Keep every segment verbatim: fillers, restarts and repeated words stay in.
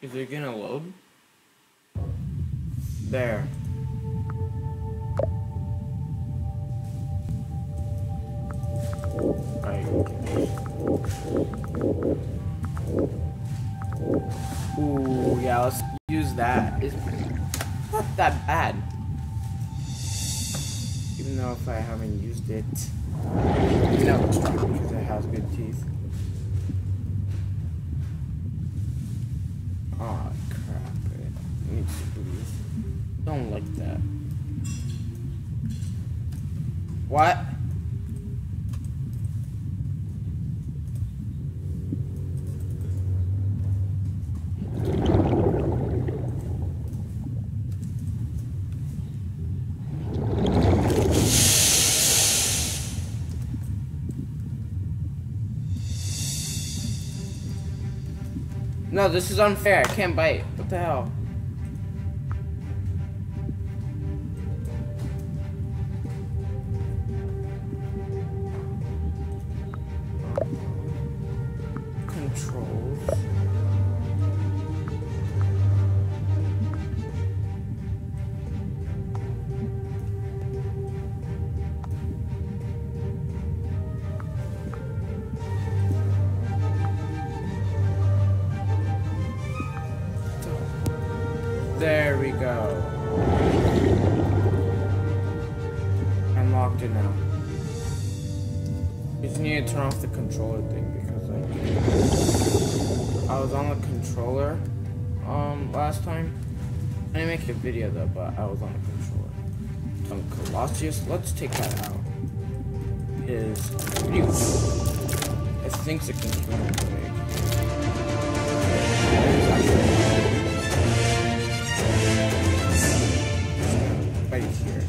Is it gonna load? There. Right. Ooh, yeah, let's use that. It's not that bad. Even though if I haven't used it. No, because it has good teeth. Aw, crap. It needs to breathe. Don't like that. What? No, this is unfair. I can't bite. What the hell? Controls. There we go. Unlocked it now. Just need to turn off the controller thing because like I was on the controller um last time. I didn't make a video though, but I was on the controller. Um, Colossus, let's take that out. Is pretty weak. It thinks it can kill me. Right here.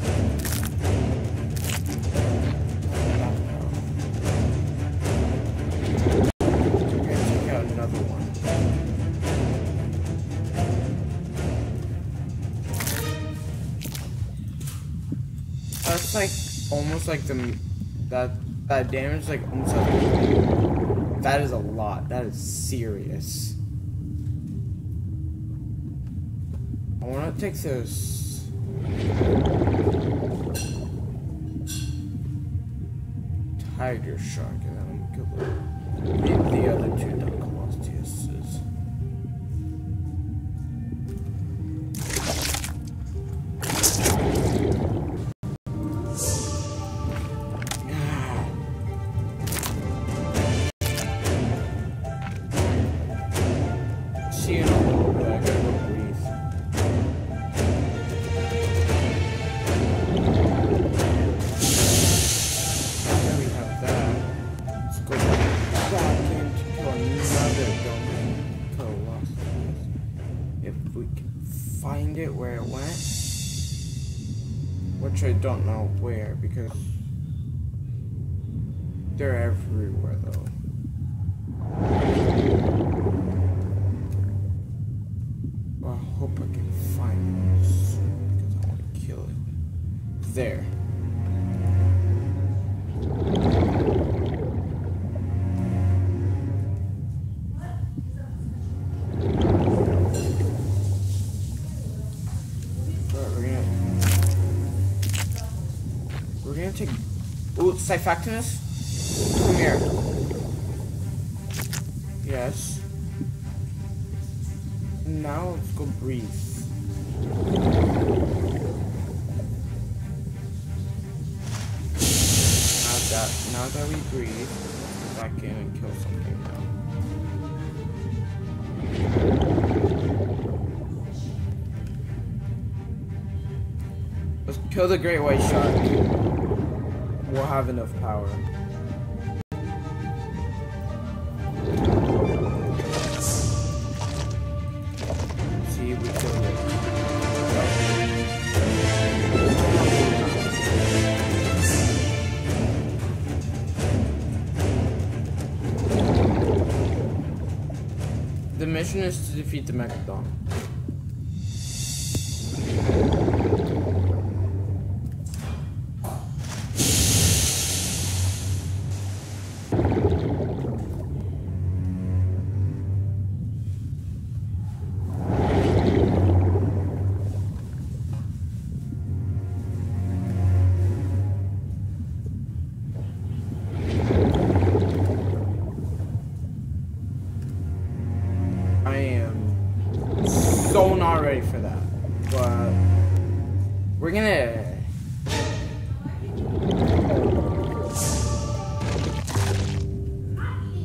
Okay, take out another one. That's like almost like the that that damage like almost like that is a lot. That is serious. I want to take those. Tiger shark, and then I'm gonna leave the other two Dunkleosteus. See you in a little bit. I gotta go breathe. Find it where it went, which I don't know where because they're everywhere though. Well, I hope I can find it soon because I want to kill it. There. Take. Ooh, Siphocatus? Come here. Yes. Now let's go breathe. Now that now that we breathe, go back in and kill something now. Let's kill the great white shark. We'll have enough power. See, we killed it. The mission is to defeat the Megalodon.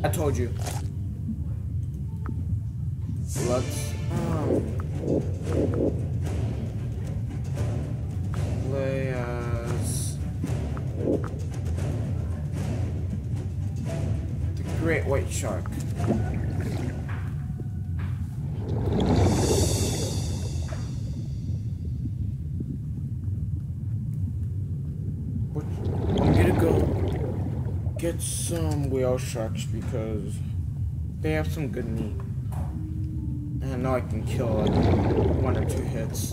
I told you. Let's um, play as the Great White Shark. I'm gonna go get some whale sharks because they have some good meat. And I know I can kill like one or two hits.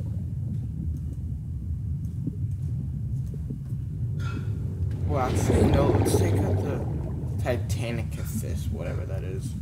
Well, actually, no, let's take out the Titanicus, whatever that is.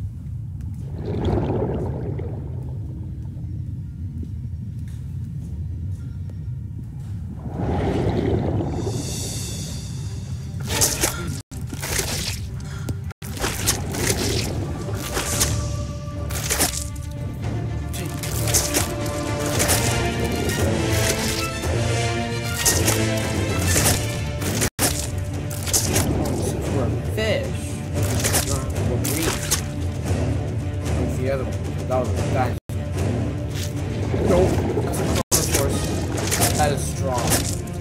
That was that. Nope. Of course. That is strong.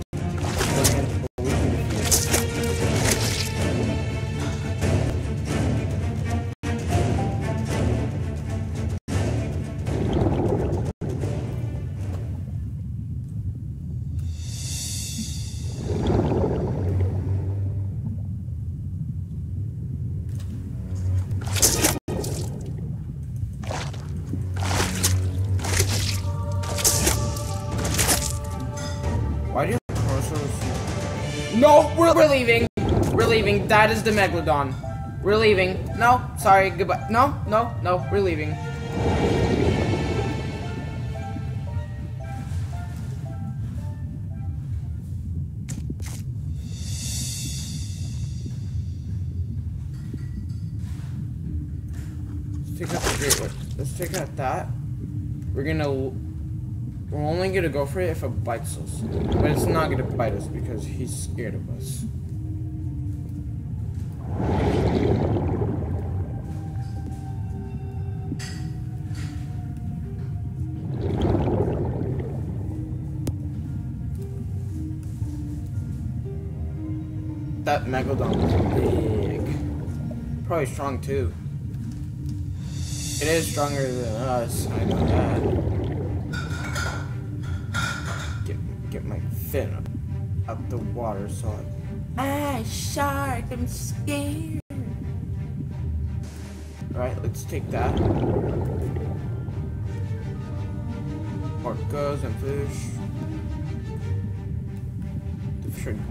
Why do you have commercials? No, we're, we're leaving. We're leaving. That is the Megalodon. We're leaving. No, sorry, goodbye. No, no, no, we're leaving. Let's take out the great one. Let's take out that. We're gonna. We're only gonna go for it if it bites us. But it's not gonna bite us because he's scared of us. That Megalodon is big. Probably strong too. It is stronger than us, I know that. Get my fin up, up the water so I... Ah, shark, I'm scared. Alright, let's take that. Orcas and fish. The fish are good.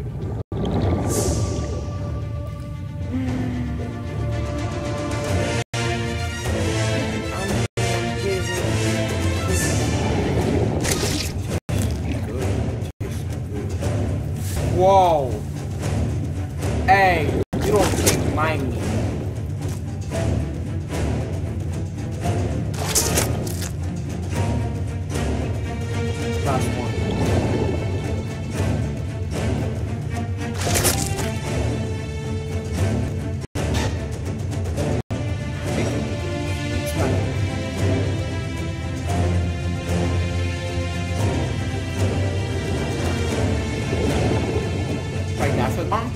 Whoa! Hey, you don't take my meat. Last one. It's fine. Pygnathodon?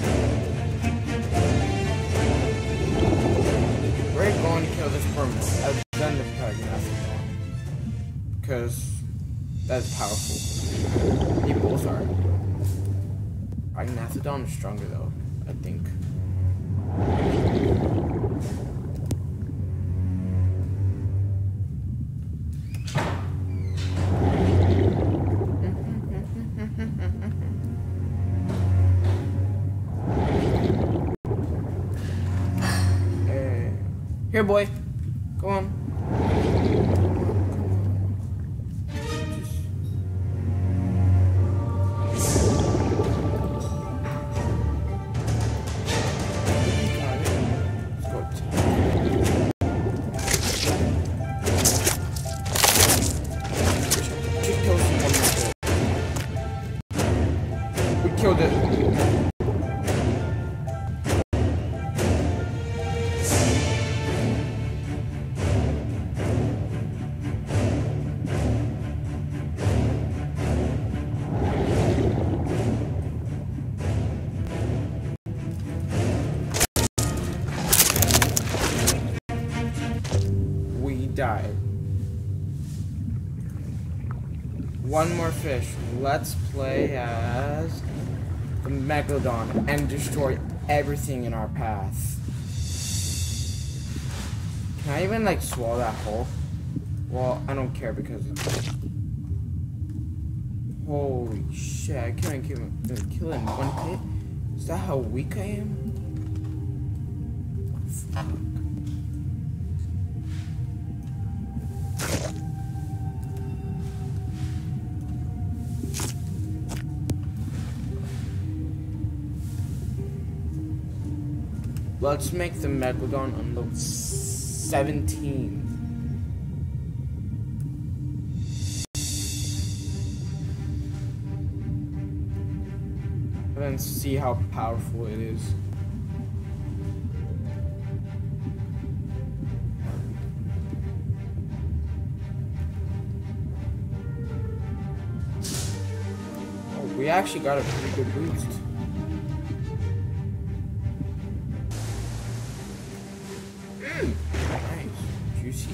We're going to kill this permanent and then the Pygnathodon. Because that's powerful. They both are. Pygnathodon is stronger though, I think. Here, boy. Go on. We killed it. died. One more fish. Let's play as the Megalodon and destroy everything in our path. Can I even like swallow that whole? Well, I don't care because holy shit, I can't kill him, kill him in one hit? Is that how weak I am? Fuck. Let's make the Megalodon on level seventeen. And then see how powerful it is. Oh, we actually got a pretty good boost. Juicy.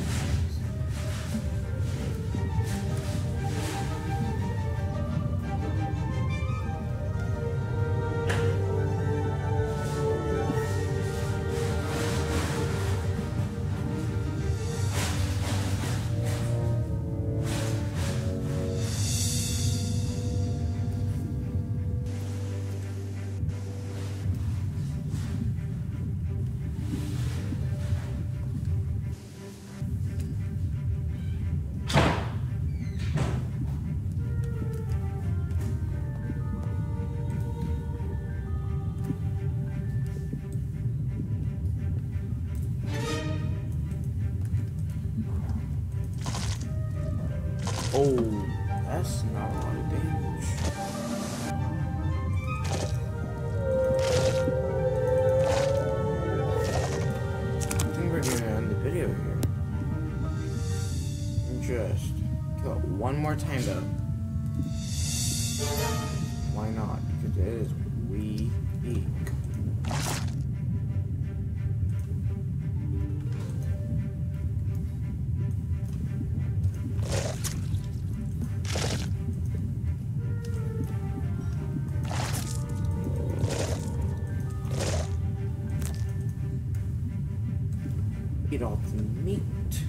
Oh, that's not a lot of damage. I think we're gonna end the video here. Just kill it one more time though. Why not? Because it is weak. Eat all the meat.